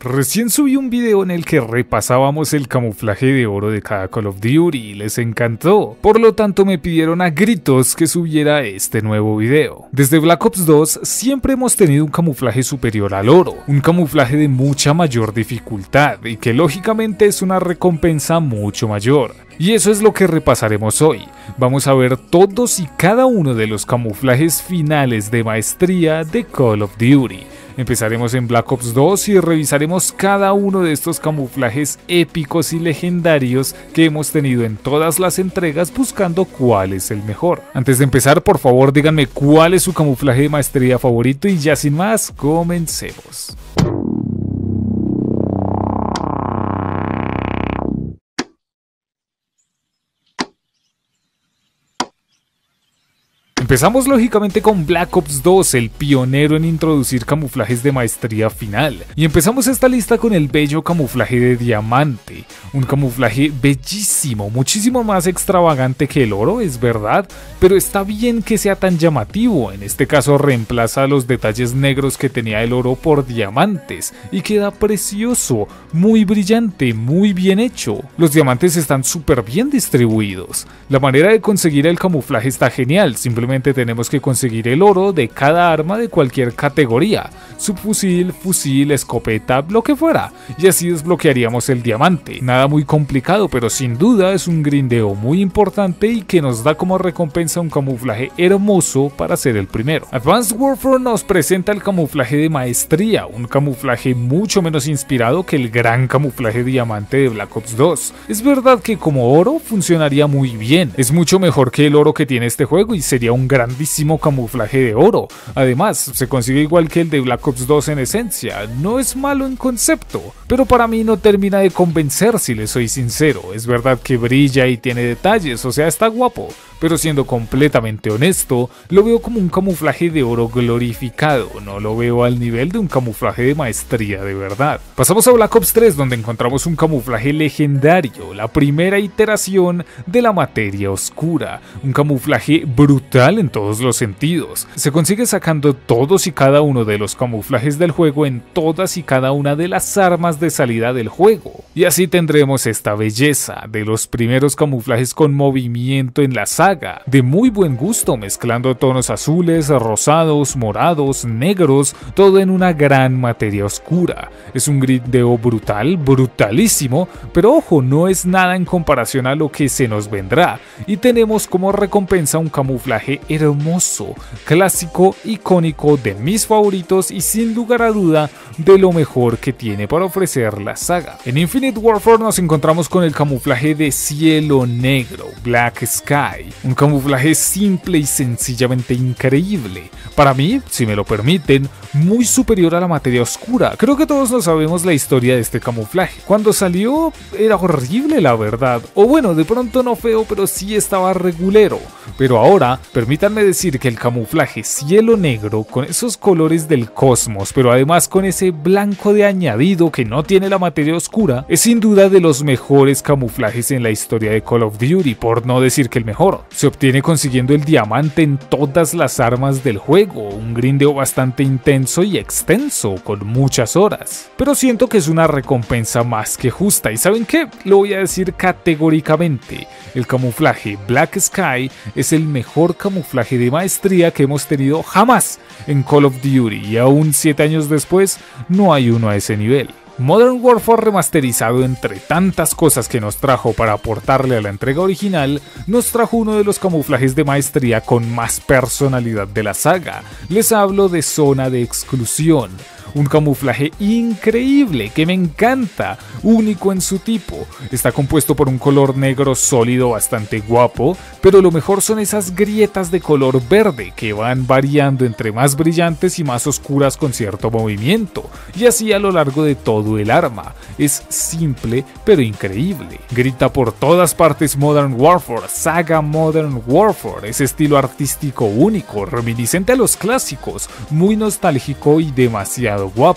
Recién subí un video en el que repasábamos el camuflaje de oro de cada Call of Duty y les encantó, por lo tanto me pidieron a gritos que subiera este nuevo video. Desde Black Ops 2 siempre hemos tenido un camuflaje superior al oro, un camuflaje de mucha mayor dificultad y que lógicamente es una recompensa mucho mayor. Y eso es lo que repasaremos hoy. Vamos a ver todos y cada uno de los camuflajes finales de maestría de Call of Duty. Empezaremos en Black Ops 2 y revisaremos cada uno de estos camuflajes épicos y legendarios que hemos tenido en todas las entregas buscando cuál es el mejor. Antes de empezar, por favor díganme cuál es su camuflaje de maestría favorito y ya sin más, comencemos. Empezamos lógicamente con Black Ops 2, el pionero en introducir camuflajes de maestría final. Y empezamos esta lista con el bello camuflaje de diamante. Un camuflaje bellísimo, muchísimo más extravagante que el oro, es verdad, pero está bien que sea tan llamativo. En este caso reemplaza los detalles negros que tenía el oro por diamantes y queda precioso, muy brillante, muy bien hecho. Los diamantes están súper bien distribuidos. La manera de conseguir el camuflaje está genial, simplemente tenemos que conseguir el oro de cada arma de cualquier categoría, subfusil, fusil, escopeta, lo que fuera, y así desbloquearíamos el diamante. Nada muy complicado, pero sin duda es un grindeo muy importante y que nos da como recompensa un camuflaje hermoso para ser el primero. Advanced Warfare nos presenta el camuflaje de maestría, un camuflaje mucho menos inspirado que el gran camuflaje diamante de Black Ops 2. Es verdad que como oro funcionaría muy bien, es mucho mejor que el oro que tiene este juego y sería un grandísimo camuflaje de oro. Además, se consigue igual que el de Black Ops 2 en esencia, no es malo en concepto, pero para mí no termina de convencer si les soy sincero. Es verdad que brilla y tiene detalles, o sea está guapo, pero siendo completamente honesto, lo veo como un camuflaje de oro glorificado, no lo veo al nivel de un camuflaje de maestría de verdad. Pasamos a Black Ops 3 donde encontramos un camuflaje legendario, la primera iteración de la materia oscura, un camuflaje brutal en todos los sentidos. Se consigue sacando todos y cada uno de los camuflajes del juego en todas y cada una de las armas de salida del juego. Y así tendremos esta belleza de los primeros camuflajes con movimiento en la saga, de muy buen gusto mezclando tonos azules, rosados, morados, negros, todo en una gran materia oscura. Es un grindeo brutal, brutalísimo, pero ojo, no es nada en comparación a lo que se nos vendrá. Y tenemos como recompensa un camuflaje hermoso, clásico, icónico, de mis favoritos y sin lugar a duda de lo mejor que tiene para ofrecer la saga. En Infinite Warfare nos encontramos con el camuflaje de cielo negro, Black Sky, un camuflaje simple y sencillamente increíble. Para mí, si me lo permiten, muy superior a la materia oscura. Creo que todos no sabemos la historia de este camuflaje. Cuando salió era horrible la verdad, o bueno, de pronto no feo, pero sí estaba regulero. Pero ahora, permítanme decir que el camuflaje cielo negro, con esos colores del cosmos, pero además con ese blanco de añadido que no tiene la materia oscura, es sin duda de los mejores camuflajes en la historia de Call of Duty, por no decir que el mejor. Se obtiene consiguiendo el diamante en todas las armas del juego, un grindeo bastante intenso y extenso, con muchas horas. Pero siento que es una recompensa más que justa, y ¿saben qué? Lo voy a decir categóricamente. El camuflaje Black Sky es el mejor camuflaje de maestría que hemos tenido jamás en Call of Duty, y aún 7 años después no hay uno a ese nivel. Modern Warfare remasterizado, entre tantas cosas que nos trajo para aportarle a la entrega original, nos trajo uno de los camuflajes de maestría con más personalidad de la saga. Les hablo de Zona de Exclusión. Un camuflaje increíble que me encanta, único en su tipo. Está compuesto por un color negro sólido bastante guapo, pero lo mejor son esas grietas de color verde que van variando entre más brillantes y más oscuras con cierto movimiento, y así a lo largo de todo el arma. Es simple pero increíble. Grita por todas partes Modern Warfare, saga Modern Warfare, ese estilo artístico único, reminiscente a los clásicos, muy nostálgico y demasiado guapo.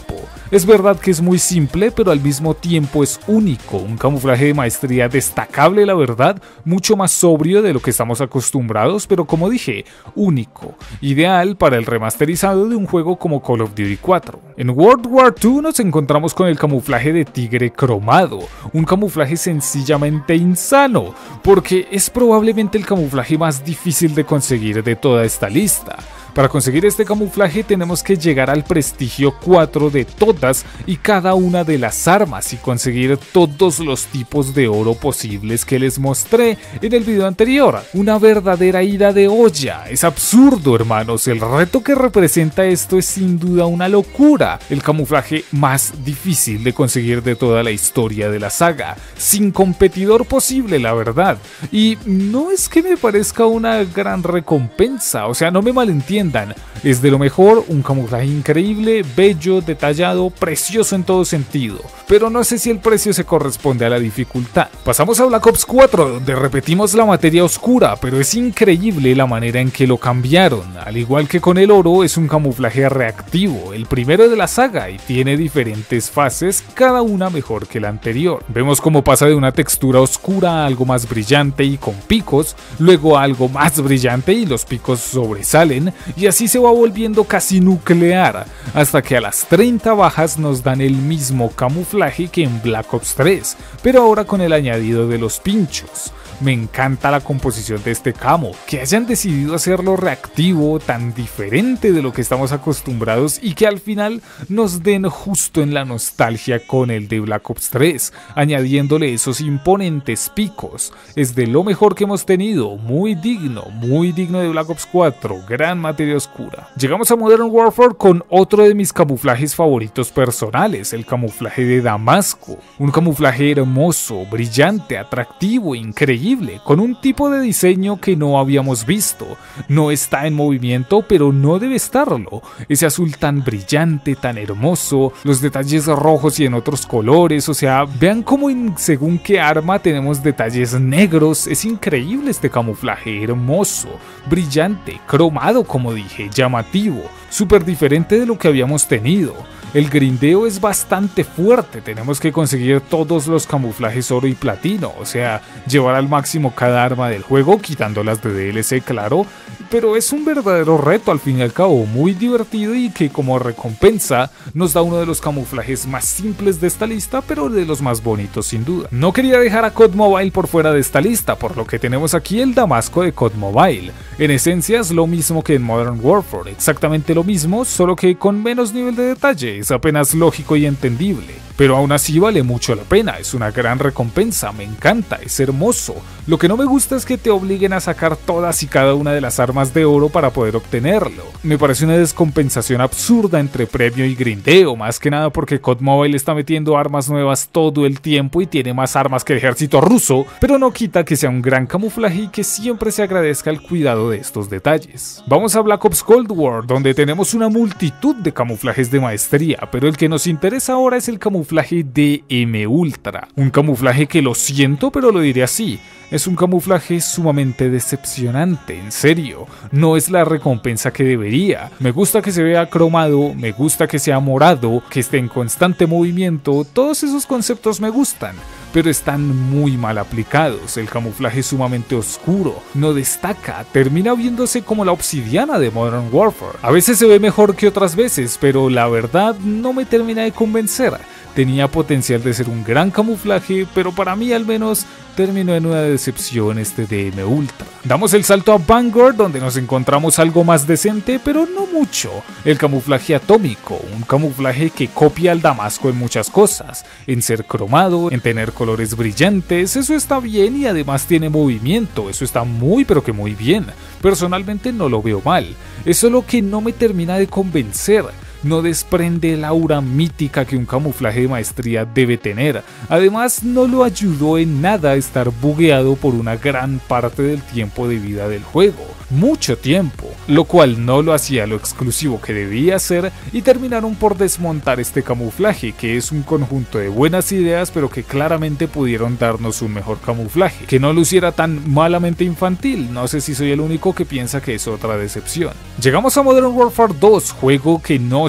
Es verdad que es muy simple, pero al mismo tiempo es único, un camuflaje de maestría destacable, la verdad, mucho más sobrio de lo que estamos acostumbrados, pero como dije, único, ideal para el remasterizado de un juego como Call of Duty 4. En World War II nos encontramos con el camuflaje de tigre cromado, un camuflaje sencillamente insano, porque es probablemente el camuflaje más difícil de conseguir de toda esta lista. Para conseguir este camuflaje tenemos que llegar al prestigio 4 de todas y cada una de las armas y conseguir todos los tipos de oro posibles que les mostré en el video anterior. Una verdadera ida de olla. Es absurdo, hermanos. El reto que representa esto es sin duda una locura. El camuflaje más difícil de conseguir de toda la historia de la saga. Sin competidor posible, la verdad. Y no es que me parezca una gran recompensa. O sea, no me malentiendan. Es de lo mejor, un camuflaje increíble, bello, detallado, precioso en todo sentido. Pero no sé si el precio se corresponde a la dificultad. Pasamos a Black Ops 4, donde repetimos la materia oscura, pero es increíble la manera en que lo cambiaron. Al igual que con el oro, es un camuflaje reactivo, el primero de la saga, y tiene diferentes fases, cada una mejor que la anterior. Vemos cómo pasa de una textura oscura a algo más brillante y con picos, luego a algo más brillante y los picos sobresalen, y así se va volviendo casi nuclear, hasta que a las 30 bajas nos dan el mismo camuflaje que en Black Ops 3, pero ahora con el añadido de los pinchos. Me encanta la composición de este camo, que hayan decidido hacerlo reactivo, tan diferente de lo que estamos acostumbrados y que al final nos den justo en la nostalgia con el de Black Ops 3, añadiéndole esos imponentes picos. Es de lo mejor que hemos tenido, muy digno de Black Ops 4, gran materia oscura. Llegamos a Modern Warfare con otro de mis camuflajes favoritos personales, el camuflaje de Damasco, un camuflaje hermoso, brillante, atractivo, increíble, con un tipo de diseño que no habíamos visto. No está en movimiento, pero no debe estarlo. Ese azul tan brillante, tan hermoso, los detalles rojos y en otros colores, o sea, vean cómo según qué arma tenemos detalles negros. Es increíble este camuflaje, hermoso, brillante, cromado como dije, llamativo, súper diferente de lo que habíamos tenido. El grindeo es bastante fuerte, tenemos que conseguir todos los camuflajes oro y platino, o sea, llevar al máximo cada arma del juego, quitando las de DLC, claro, pero es un verdadero reto al fin y al cabo, muy divertido y que como recompensa nos da uno de los camuflajes más simples de esta lista, pero de los más bonitos sin duda. No quería dejar a COD Mobile por fuera de esta lista, por lo que tenemos aquí el Damasco de COD Mobile. En esencia es lo mismo que en Modern Warfare, exactamente lo mismo, solo que con menos nivel de detalle. Es apenas lógico y entendible, pero aún así vale mucho la pena, es una gran recompensa, me encanta, es hermoso. Lo que no me gusta es que te obliguen a sacar todas y cada una de las armas de oro para poder obtenerlo. Me parece una descompensación absurda entre premio y grindeo, más que nada porque COD Mobile está metiendo armas nuevas todo el tiempo y tiene más armas que el ejército ruso, pero no quita que sea un gran camuflaje y que siempre se agradezca el cuidado de estos detalles. Vamos a Black Ops Cold War, donde tenemos una multitud de camuflajes de maestría, pero el que nos interesa ahora es el camuflaje DM Ultra. Un camuflaje que lo siento, pero lo diré así. Es un camuflaje sumamente decepcionante, en serio. No es la recompensa que debería. Me gusta que se vea cromado, me gusta que sea morado, que esté en constante movimiento. Todos esos conceptos me gustan, pero están muy mal aplicados. El camuflaje es sumamente oscuro, no destaca, termina viéndose como la obsidiana de Modern Warfare. A veces se ve mejor que otras veces, pero la verdad no me termina de convencer. Tenía potencial de ser un gran camuflaje, pero para mí al menos terminó en una decepción este DM Ultra. Damos el salto a Vanguard, donde nos encontramos algo más decente, pero no mucho. El camuflaje atómico, un camuflaje que copia al Damasco en muchas cosas, en ser cromado, en tener colores brillantes, eso está bien y además tiene movimiento, eso está muy pero que muy bien. Personalmente no lo veo mal, es solo que no me termina de convencer. No desprende el aura mítica que un camuflaje de maestría debe tener. Además, no lo ayudó en nada a estar bugueado por una gran parte del tiempo de vida del juego. Mucho tiempo, lo cual no lo hacía lo exclusivo que debía ser y terminaron por desmontar este camuflaje, que es un conjunto de buenas ideas pero que claramente pudieron darnos un mejor camuflaje, que no luciera tan malamente infantil. No sé si soy el único que piensa que es otra decepción. Llegamos a Modern Warfare 2, juego que no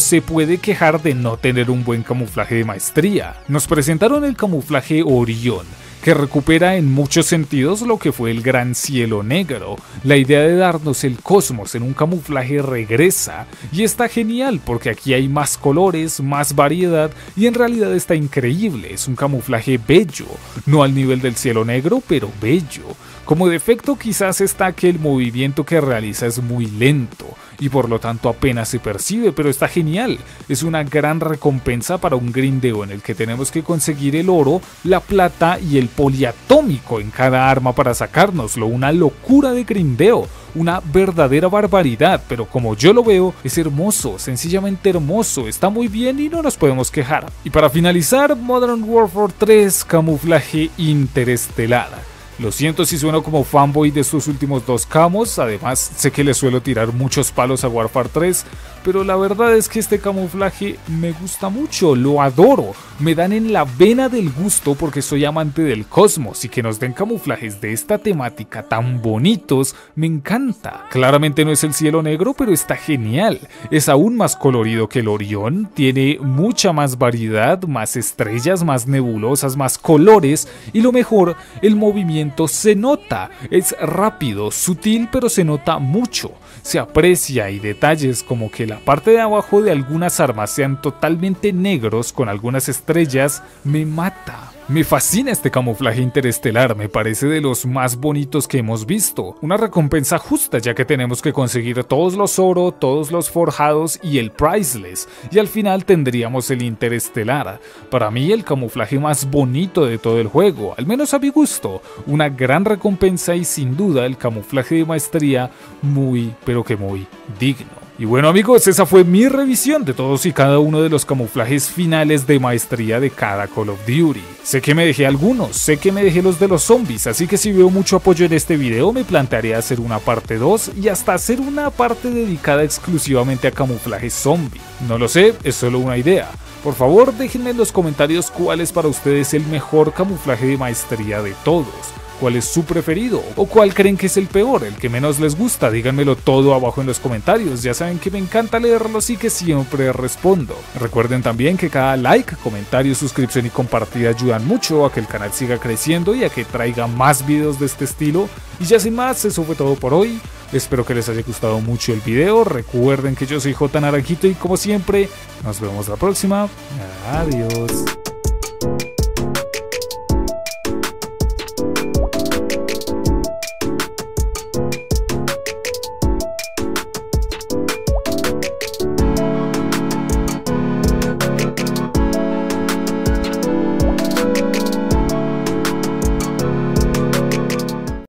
se puede quejar de no tener un buen camuflaje de maestría. Nos presentaron el camuflaje Orión, que recupera en muchos sentidos lo que fue el Gran Cielo Negro. La idea de darnos el cosmos en un camuflaje regresa, y está genial porque aquí hay más colores, más variedad, y en realidad está increíble. Es un camuflaje bello, no al nivel del Cielo Negro, pero bello. Como defecto quizás está que el movimiento que realiza es muy lento y por lo tanto apenas se percibe, pero está genial. Es una gran recompensa para un grindeo en el que tenemos que conseguir el oro, la plata y el poliatómico en cada arma para sacárnoslo. Una locura de grindeo, una verdadera barbaridad, pero como yo lo veo, es hermoso, sencillamente hermoso, está muy bien y no nos podemos quejar. Y para finalizar, Modern Warfare 3 camuflaje interestelar. Lo siento si sueno como fanboy de estos últimos dos camos, además sé que le suelo tirar muchos palos a Warfare 3, pero la verdad es que este camuflaje me gusta mucho, lo adoro, me dan en la vena del gusto porque soy amante del cosmos y que nos den camuflajes de esta temática tan bonitos, me encanta. Claramente no es el Cielo Negro, pero está genial, es aún más colorido que el Orión, tiene mucha más variedad, más estrellas, más nebulosas, más colores y lo mejor, el movimiento se nota, es rápido, sutil, pero se nota mucho, se aprecia y detalles como que la parte de abajo de algunas armas sean totalmente negros con algunas estrellas, me mata. Me fascina este camuflaje interestelar, me parece de los más bonitos que hemos visto. Una recompensa justa ya que tenemos que conseguir todos los oro, todos los forjados y el priceless. Y al final tendríamos el interestelar. Para mí el camuflaje más bonito de todo el juego, al menos a mi gusto. Una gran recompensa y sin duda el camuflaje de maestría muy, pero que muy digno. Y bueno amigos, esa fue mi revisión de todos y cada uno de los camuflajes finales de maestría de cada Call of Duty. Sé que me dejé algunos, sé que me dejé los de los zombies, así que si veo mucho apoyo en este video me plantearé hacer una parte 2 y hasta hacer una parte dedicada exclusivamente a camuflaje zombie. No lo sé, es solo una idea. Por favor déjenme en los comentarios cuál es para ustedes el mejor camuflaje de maestría de todos. ¿Cuál es su preferido? ¿O cuál creen que es el peor? ¿El que menos les gusta? Díganmelo todo abajo en los comentarios. Ya saben que me encanta leerlos y que siempre respondo. Recuerden también que cada like, comentario, suscripción y compartida ayudan mucho a que el canal siga creciendo y a que traiga más videos de este estilo. Y ya sin más, eso fue todo por hoy. Espero que les haya gustado mucho el video. Recuerden que yo soy J Naranjito y como siempre, nos vemos la próxima. Adiós.